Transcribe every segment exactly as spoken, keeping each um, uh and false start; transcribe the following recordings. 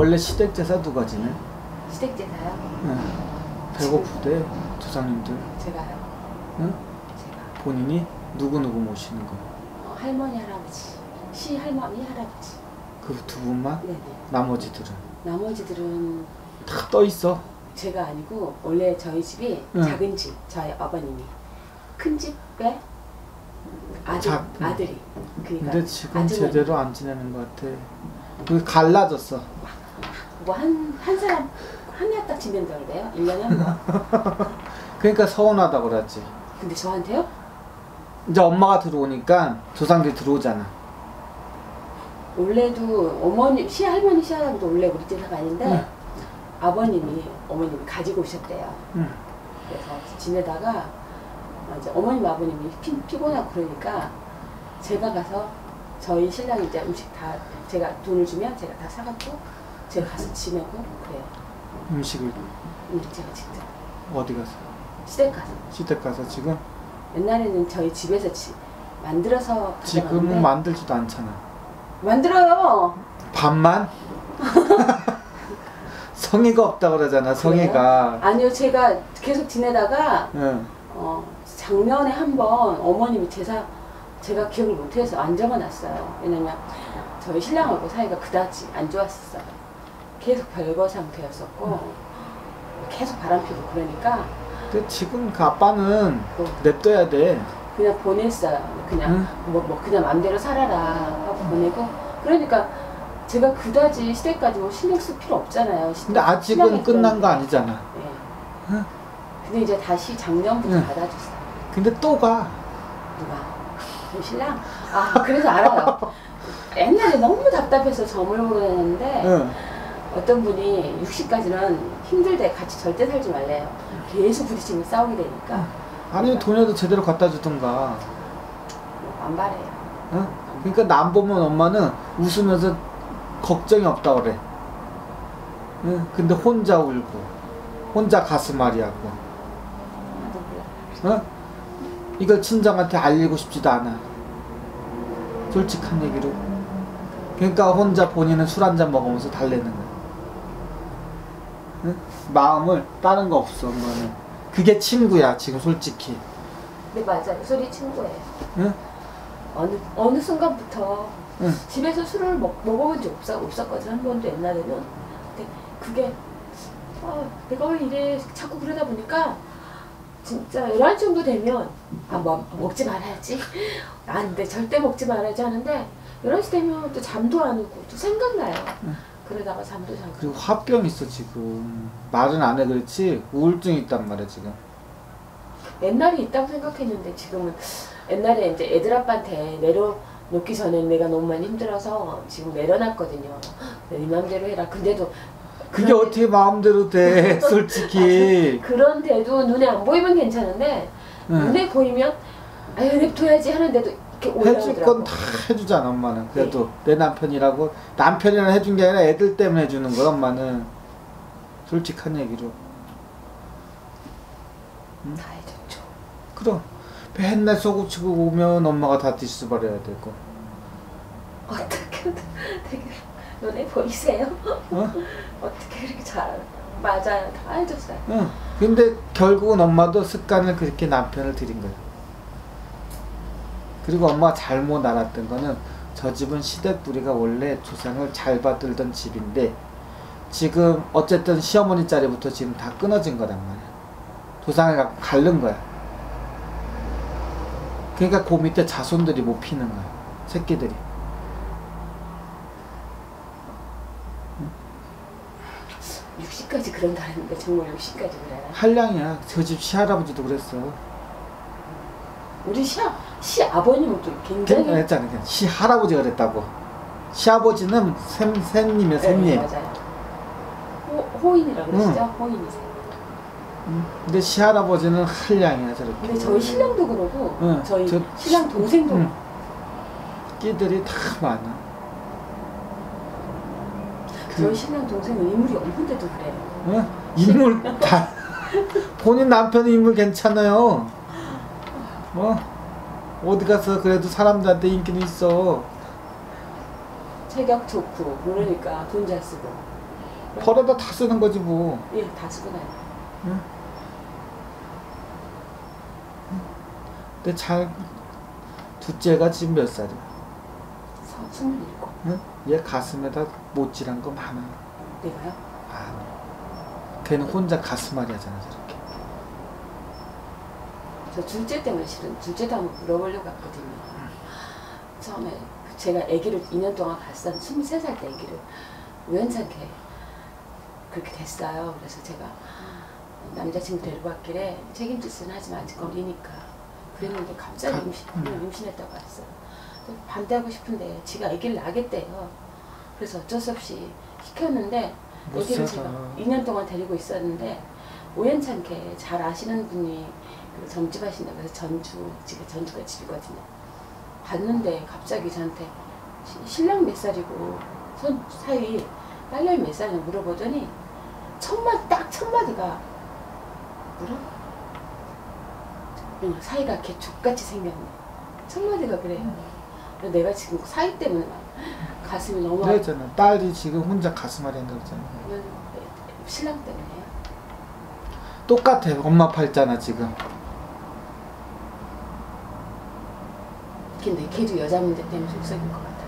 원래 시댁 제사 누가 지내? 시댁 제사요? 응. 배고프대 조상님들. 제가요? 응? 제가. 본인이 누구 누구 모시는 거? 어, 할머니 할아버지, 시 할머니 할아버지. 그 두 분만? 네네. 나머지들은? 나머지들은 다 떠 있어. 제가 아니고 원래 저희 집이 응. 작은 집, 저희 아버님이 큰 집에 아들, 자, 아들이. 그러니까 근데 지금 아주머니. 제대로 안 지내는 것 같아. 그 갈라졌어. 뭐 한 한 사람 한 해 딱 지낸다 그래요? 일 년에 한 번. 그러니까 서운하다고 그러지. 근데 저한테요? 이제 엄마가 들어오니까 조상들이 들어오잖아. 원래도 어머니, 시할머니, 시할아버지도 원래 우리 제사가 아닌데 응. 아버님이 어머님이 가지고 오셨대요. 응. 그래서 지내다가 이제 어머님 아버님이 피, 피곤하고 그러니까 제가 가서 저희 신랑이 이제 음식 다 제가 돈을 주면 제가 다 사갖고 제가 가서 지내고 그래요. 음식을 응, 제가 직접 어디 가서? 시댁 가서. 시댁 가서 지금? 옛날에는 저희 집에서 지, 만들어서 지금은 만들지도 않잖아. 만들어요. 밥만? 성의가 없다고 그러잖아. 성의가. 아니요, 제가 계속 지내다가 응. 어, 작년에 한 번 어머님이 제사 제가 기억을 못해서 안 적어놨어요. 왜냐면 저희 신랑하고 사이가 그다지 안 좋았었어요. 계속 별거 상태였었고 음. 계속 바람피고 그러니까. 근데 지금 그 아빠는 뭐, 냅둬야 돼. 그냥 보냈어요. 그냥 응? 뭐, 뭐 그냥 맘대로 살아라 하고 보내고. 그러니까 제가 그다지 시댁까지 뭐 신경 쓸 필요 없잖아요. 근데 아직은 끝난 거 아니잖아. 네. 응? 근데 이제 다시 작년부터 응. 받아줬어요. 근데 또 가. 누가? 저희 신랑? 아, 그래서 알아요. 옛날에 너무 답답해서 점을 보러 다녔는데 응. 어떤 분이 육십까지는 힘들대, 같이 절대 살지 말래요. 계속 부딪히면 싸우게 되니까. 아니 돈이라도 제대로 갖다 주던가. 안 바래요. 응? 그러니까 남 보면 엄마는 웃으면서 걱정이 없다 그래. 응? 근데 혼자 울고 혼자 가슴앓이 하고. 응? 이걸 친정한테 알리고 싶지도 않아. 솔직한 얘기로. 그러니까 혼자 본인은 술 한잔 먹으면서 달래는 거야. 응? 마음을 다른 거 없어 엄마는. 그게 친구야 지금 솔직히. 네, 맞아요. 그 소리 친구예요. 응? 어느 어느 순간부터 응. 집에서 술을 먹, 먹어본 적 없어, 없었거든. 한 번도 옛날에는. 근데 그게 아, 내가 왜 이래 자꾸 그러다 보니까 진짜 열한 시 정도 되면 아, 뭐, 먹지 말아야지. 안 돼. 절대 먹지 말아야지 하는데 열한 시 되면 또 잠도 안 오고 또 생각나요. 응. 그러다가 잠도 잘. 그리고 화병 있어 지금. 말은 안 해 그렇지 우울증 있단 말이야 지금. 옛날에 있다고 생각했는데 지금은 옛날에 이제 애들 아빠한테 내려놓기 전에 내가 너무 많이 힘들어서 지금 내려놨거든요. 네 맘대로 해라. 근데도 그게 어떻게 마음대로 돼 솔직히. 그런데도 눈에 안 보이면 괜찮은데 응. 눈에 보이면 아유 냅둬야지 하는데도 이렇게 올라오더라고. 해줄 건 다 해주잖아 엄마는. 그래도 네. 내 남편이라고. 남편이랑 해준 게 아니라 애들 때문에 해주는 거야 엄마는. 솔직한 얘기로. 응? 다 해줬죠. 그럼 맨날 소고치고 오면 엄마가 다 디스버려야 되고. 어떻게 되게 눈에 보이세요? 어? 어떻게 그렇게 잘 맞아요. 다 해줬어요. 응. 근데 결국은 엄마도 습관을 그렇게 남편을 들인 거야. 그리고 엄마가 잘못 알았던 거는 저 집은 시댁 뿌리가 원래 조상을 잘 받들던 집인데 지금 어쨌든 시어머니 자리부터 지금 다 끊어진 거란 말이야. 조상을 갖고 갈른 거야. 그러니까 그 밑에 자손들이 못 피는 거야. 새끼들이. 육십까지 그런다 했는데 정말 육십까지 그래요? 한량이야. 저 집 시할아버지도 그랬어. 우리 시, 시아버님은 또 굉장히 했잖아. 시할아버지가 그랬다고. 시아버지는 샘, 샘님이야 샘님. 네, 맞아요. 호, 호인이라고 그러시죠? 응. 호인이세요. 응. 근데 시할아버지는 한량이야 저렇게. 근데 저희 신랑도 그러고 응. 저희 저, 신랑 동생도 응. 끼들이 다 많아. 저희 그, 신랑 동생은 인물이 없는데도 그래요. 응? 인물 다 본인 남편 인물 괜찮아요. 뭐 어디 가서 그래도 사람들한테 인기는 있어. 체격 좋고 그러니까 돈 잘 쓰고. 벌에다 다 쓰는 거지 뭐. 예, 다 쓰고 나요. 응? 근데 잘 둘째가 지금 몇 살이야? 서- 스물일곱. 응? 얘 가슴에다 못질한 거 많아. 내가요? 아, 걔는 혼자 가슴앓이 하잖아 저렇게. 저 둘째 때문에 실은 둘째도 한번 물어보려고 했거든요. 처음에 제가 아기를 이 년 동안 봤던 스물세 살 때 아기를 우연찮게 그렇게 됐어요. 그래서 제가 남자친구 데리고 왔길래 책임질서는 하지만 아직 어리니까 그랬는데 갑자기 가- 임신, 음. 임신했다고 했어요. 근데 반대하고 싶은데 지가 아기를 낳겠대요. 그래서 어쩔 수 없이 시켰는데 못 아기를 살아. 제가 이 년 동안 데리고 있었는데 우연찮게 잘 아시는 분이 그 점집 하신다고 해서 전주, 지금 전주가 집이거든요. 봤는데 갑자기 저한테 시- 신랑 몇 살이고 손 사이 딸내미 몇 살이냐 물어보더니 첫 마디 딱 첫 마디가 뭐라? 응, 사이가 걔 족같이 생겼네. 첫 마디가 그래요. 그래서 내가 지금 사이 때문에 막 가슴이 너무 아파. 그랬잖아. 딸이 지금 혼자 가슴앓이 한다고 했잖아. 그건 신랑 때문에요. 똑같아. 엄마 팔잖아 지금. 근데 걔도 여자 문제 때문에 속썩인 것 같아요.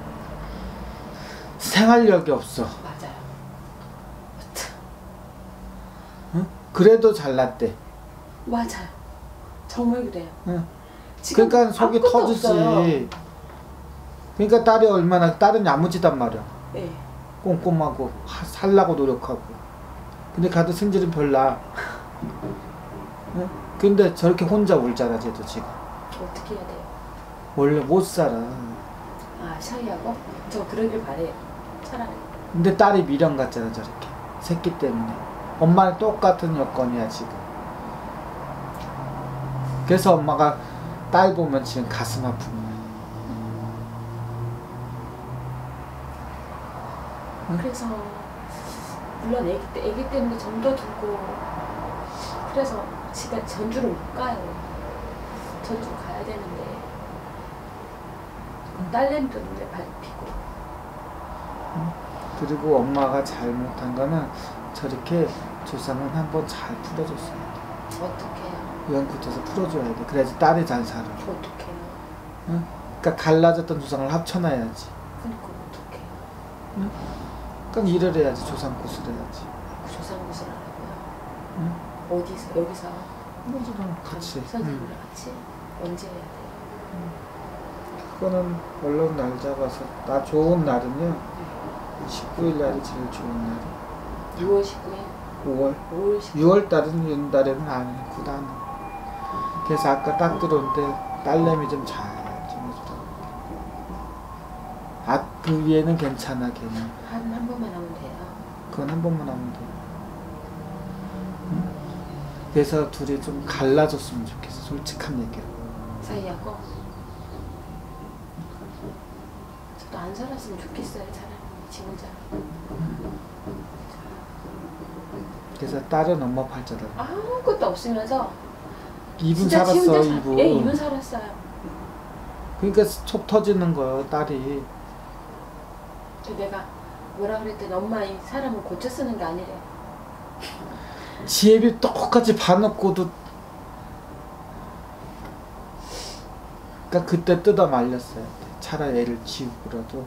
생활력이 없어. 맞아요. 응? 그래도 잘났대. 맞아요. 정말 그래요. 응. 지금 그러니까 속이 아무것도 터지지. 없어요. 그러니까 딸이 얼마나 딸은 야무지단 말이야. 네. 꼼꼼하고 하- 살라고 노력하고. 근데 가도 승질은 별나. 응? 근데 저렇게 혼자 울잖아 쟤도 지금. 어떻게 해야 돼요? 원래 못 살아. 아, 샤이하고? 저 그러길 바래요. 차라리. 근데 딸이 미련 같잖아 저렇게. 새끼 때문에. 엄마랑 똑같은 여건이야 지금. 그래서 엄마가 딸 보면 지금 가슴 아픈 거야. 응? 그래서 물론 애기, 때, 애기 때문에 정도 두고 그래서 집에 전주를 못 가요. 전주 가야 되는데 딸내미도 눈에 밟히고. 그리고 엄마가 잘못한 거는 저렇게 조상은 한번 잘 풀어줬어야 돼. 어떡해요? 이건 굳혀서 풀어줘야 돼. 그래야지 딸이 잘 살아. 어떡해요? 응? 그러니까 갈라졌던 조상을 합쳐놔야지. 그러니까 어떡해요? 응? 그러니까 일을 해야지. 조상굿을 해야지. 조상굿을 하라고요? 응? 어디서? 여기서? 그거랑 같이. 선생님이랑 응. 같이? 언제 해야 돼요? 그거는 얼른 날 잡아서 나 좋은 날은요 십구 일 날이 제일 좋은 날이. 유월 십구 일? 오월 오월 십구 일? 유월 달은 윤달에는 안 해. 구단. 그래서 아까 딱 들어온데 딸내미 좀 잘 좀 해주라고. 아, 그 위에는 괜찮아 걔는. 한, 한 번만 하면 돼요. 그건 한 번만 하면 돼. 응? 그래서 둘이 좀 갈라졌으면 좋겠어. 솔직한 얘기로. 사이하고? 저도 안 살았으면 좋겠어요. 차라리 지 혼자. 그래서 딸은 엄마 팔자다. 아무것도 없으면서 이분 진짜 지 살았어 혼자 살- 이분. 예, 이분 살았어요. 그러니까 속 터지는 거야 딸이. 그 내가 뭐라 그랬더니 엄마 이 사람은 고쳐 쓰는 게 아니래. 지혜비 똑같이 봐놓고도. 그러니까 그때 뜯어 말렸어야 돼. 차라리 애를 지우고라도.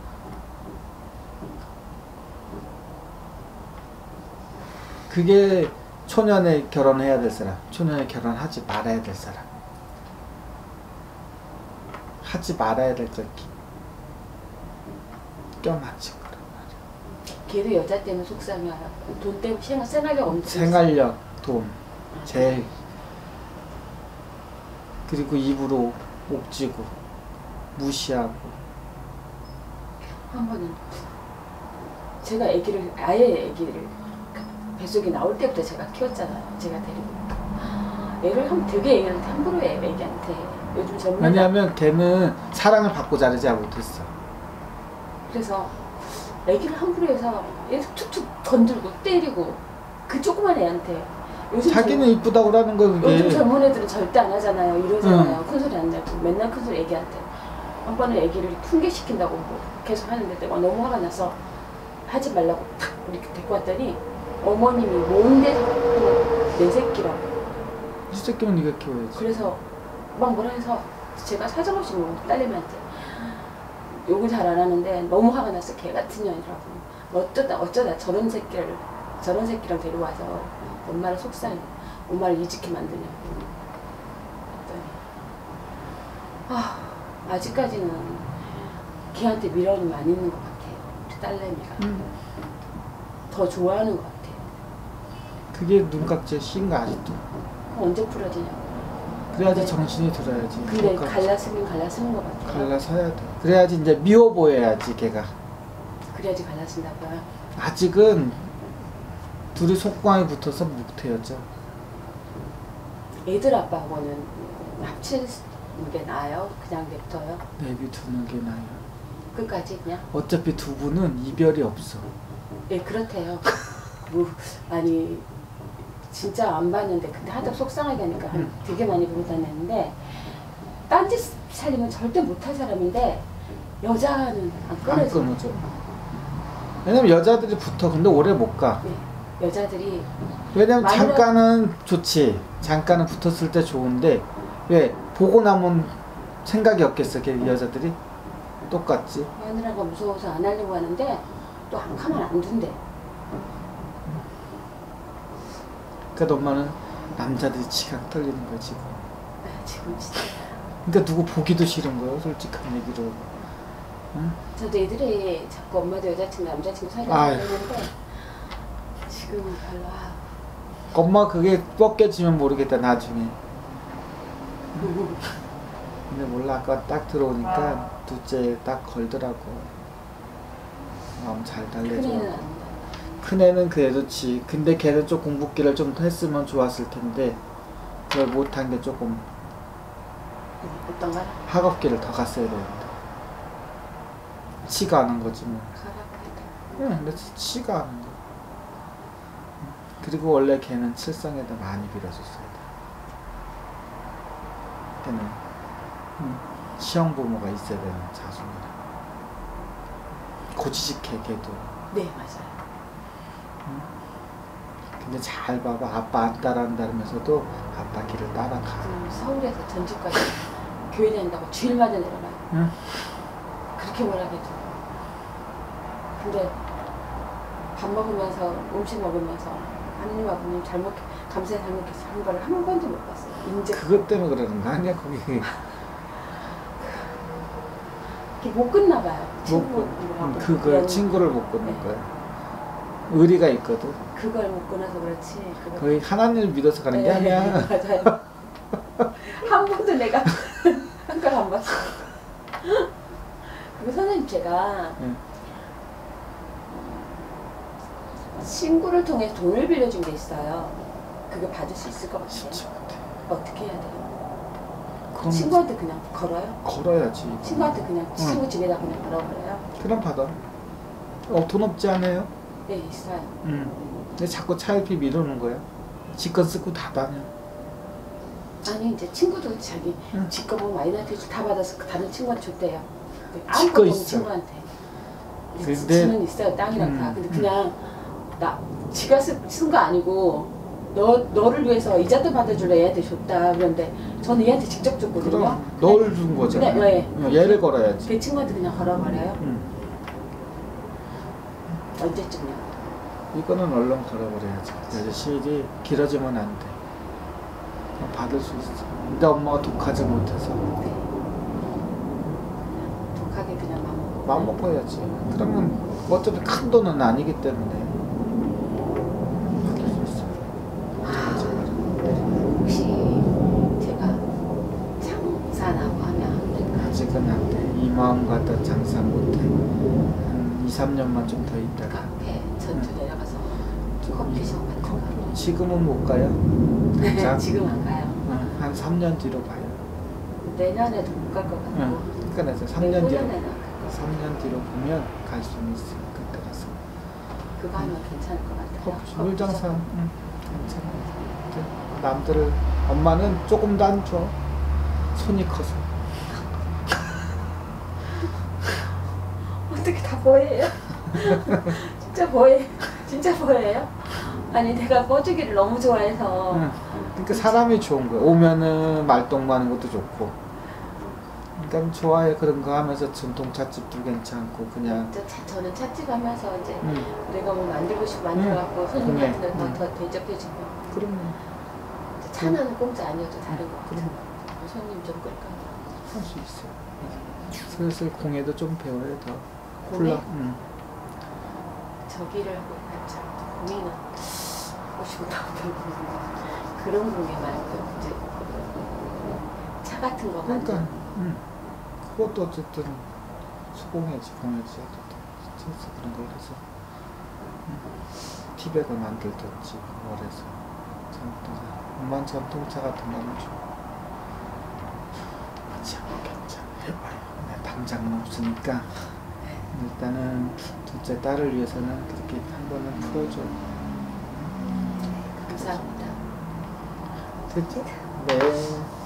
그게 초년에 결혼해야 될 사람, 초년에 결혼하지 말아야 될 사람. 하지 말아야 될 걸 껴맞춘 거란 말이야. 걔도 여자 때문에 속상해요. 돈 때문에 생활, 생활력 엄청 생활력, 돈, 제일. 그리고 입으로 옥지고 무시하고. 한 번은 제가 아기를 아예 아기를 뱃속에 나올 때부터 제가 키웠잖아요. 제가 데리고 애를 한 되게 애기한테 함부로 해 애기한테 요즘 젊은 왜냐하면 걔는 사랑을 받고 자라지 못했어. 그래서 애기를 함부로 해서 얘 툭툭 건들고 때리고 그 조그만 애한테 요즘 자기는 젊- 이쁘다고 그러는 거 요즘 그게. 젊은 애들은 절대 안 하잖아요. 이러잖아요. 큰 소리 안 내고 맨날 큰 소리 애기한테 한 번은 애기를 훈계시킨다고 뭐 계속 하는데 내가 너무 화가 나서 하지 말라고 탁 이렇게 데리고 왔더니 어머님이 뭔데 자꾸 내 새끼라고. 이 새끼는 네가 키워야지. 그래서 막 뭐라 해서 제가 사정없이 뭐 딸내미한테 욕을 잘 안 하는데 너무 화가 났어. 개 같은 년이라고. 어쩌다 어쩌다 저런 새끼를 저런 새끼랑 데려와서 엄마를 속상해. 엄마를 이직해 만드냐고. 그랬더니 아 아직까지는 걔한테 미련이 많이 있는 것 같아요. 우리 딸내미가. 음. 더 좋아하는 것 같아요. 그게 눈깍지에 씌인 거 아직도. 그럼 언제 풀어지냐고. 그래야지 근데, 정신이 들어야지. 근데 눈깍지. 갈라쓰긴 갈라쓰는 것 같아요. 갈라서야 돼. 그래야지 이제 미워 보여야지 걔가. 그래야지 갈라쓴다고요. 아직은 둘이 속광이 붙어서 묵태였죠. 애들 아빠하고는 합치는 게 나아요? 그냥 냅둬요? 내비두는 게 나아요. 끝까지 그냥? 어차피 두 분은 이별이 없어. 예, 그렇대요. 뭐, 아니, 진짜 안 봤는데, 근데 하도 속상하게 하니까 한 되게 많이 보고 다녔는데, 딴짓 살림은 절대 못할 사람인데, 여자는 안 안 끊어져. 끊어져. 왜냐면 여자들이 붙어. 근데 오래 못 가. 예, 여자들이. 왜냐면 마누라- 잠깐은 좋지. 잠깐은 붙었을 때 좋은데, 왜 보고 나면 생각이 없겠어. 걔 여자들이 똑같지. 마누라가 무서워서 안 하려고 하는데, 또 안 가면 안 둔대. 그러니까 엄마는 남자들이 지각 털리는 거야 지금. 아, 지금 진짜. 그러니까 누구 보기도 싫은 거야 솔직한 얘기로. 응? 저도 애들이 자꾸 엄마도 여자친구 남자친구 사귀라고 아휴. 그러는데 지금은 별로. 아. 엄마 그게 꺾여지면 모르겠다 나중에. 근데 몰라 아까 딱 들어오니까 둘째 딱 걸더라고. 마음 잘 달래줘. 큰애는 안 된다. 큰애는 그래도 지. 근데 걔는 좀 공부기를 좀 했으면 좋았을 텐데 그걸 못한 게 조금 어떤 걸? 학업기를 더 갔어야 되는데. 치가 않은 거지 뭐. 가라고 해도. 응, 근데 치가 않은 거. 그리고 원래 걔는 칠성에다 많이 빌어줬어야 돼. 걔는 음, 시형 부모가 있어야 되는 자손이라. 고지식해 걔도. 네, 맞아요. 근데 잘 봐봐. 아빠 안 따라한다면서도 아빠 길을 따라가. 그 서울에서 전주까지 교회 다닌다고 주일마다 내려가요. 응? 그렇게 뭐라겠죠. 근데 밥 먹으면서 음식 먹으면서 하느님 아버님 잘 먹, 감사히 잘 먹겠어 한 걸 한 번도 못 봤어요. 인제 그것 때문에 그러는 거 아니야 거기. 이렇게 못 끝나 봐요. 친구 못, 뭐 응, 그걸 그런- 친구를 못 끊는 네. 거야. 의리가 있거든. 그걸 못 끊어서 그렇지. 그거 거의 하나님을 믿어서 가는 게 네, 아니야. 맞아요. 한 번도 내가 한 걸 안 봤어. 그리고 선생님 제가 응. 친구를 통해 돈을 빌려준 게 있어요. 그거 받을 수 있을 것 같아요. 진짜 같아. 어떻게 해야 돼요? 그럼 친구한테 그냥 걸어요? 걸어야지. 친구한테 그냥 응. 친구 집에다 그냥 걸어버려요? 그럼 받아. 어, 돈 없지 않아요? 네, 있어요. 응. 근데 자꾸 차일피 미루는 거야. 지껏 쓰고 다 다녀. 아니 이제 친구도 자기 응. 지거 뭐 마이너한테 다 받아서 그 다른 친구한테 줬대요. 지거 아무것도 없는 있어. 친구한테. 근데- 지는 있어요. 땅이랑 다. 음, 근데 음. 그냥 나 지가 쓴 거 아니고 너 너를 위해서 이자도 받아줄래 얘한테 줬다. 그런데 저는 얘한테 직접 줬거든요. 그럼 너를 준 거잖아. 네, 네. 응, 얘를 걸어야지. 그 친구한테 그냥 걸어버려요. 응. 언제쯤요? 이거는 얼른 걸어버려야지. 여자 시일이 길어지면 안 돼. 그럼 받을 수 있어. 근데 엄마가 독하지 못해서 네. 독하게 그냥 맘 먹고. 마음 먹고 해야지. 그러면 어차피 큰 돈은 아니기 때문에 받을 수 있어. 걱정하지 마라. 혹시 제가 장사나고 하면 안 될까요? 아직은 안 돼. 이 마음 갖다 장사 못해. 한 이, 삼 년만 좀 더 있다가. 카페 전주 내려가서 좀 커피숍 이- 같은 거. 커피- 지금은 못 가요. 당장. 지금 안 가요. 응, 한 삼 년 뒤로 가요. 내년에도 못 갈 것 같고. 응. 그러니까 삼 년 뒤로. 내후년에는 삼 년 뒤로 보면 갈 수는 있어. 그때 가서. 그거 하면 괜찮을 것 같아요. 커피, 물장사. 응. 괜찮아. 근데 남들을 엄마는 조금도 안 줘. 손이 커서. 어떻게 다 보여요? 진짜 보여. 진짜 보여요? 아니 내가 뻐주기를 너무 좋아해서 응. 그러니까 사람이 좋은 거야. 오면은 말동무하는 것도 좋고. 그러니까 좋아해. 그런 거 하면서 전통찻집도 괜찮고 그냥. 저, 차, 저는 찻집 하면서 이제 응. 내가 뭐 만들고 싶으면 만들어갖고 응. 손님한테 응. 더, 더 대접해주고 그럼요. 차나는 공짜 아니어도 다른 거 같아. 그럼. 손님 좀 끌까. 할 수 있어요. 슬슬 공예도 좀 배워야 더. 공예? 훌라. 응. 저기를 한번 가자. 공예는 하고 싶은 그런 공예 말고 이제 차 같은 거 그러니까, 만들고. 응. 그것도 어쨌든 수공예지, 공예지. 어쨌든 그런 거 해서. 응. 티백을 만들든지, 월에서. 전통차. 엄만 전통차 같은 거는 좀. 같이 한번 경쟁해봐요. 내 당장은 없으니까. 일단은 둘째 딸을 위해서는 그렇게 한 번은 풀어줘. 감사합니다. 됐죠? 네.